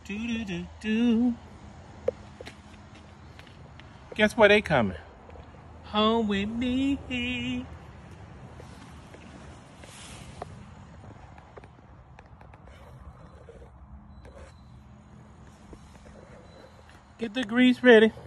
Do do do do. Guess where they coming? Home with me. Get the grease ready.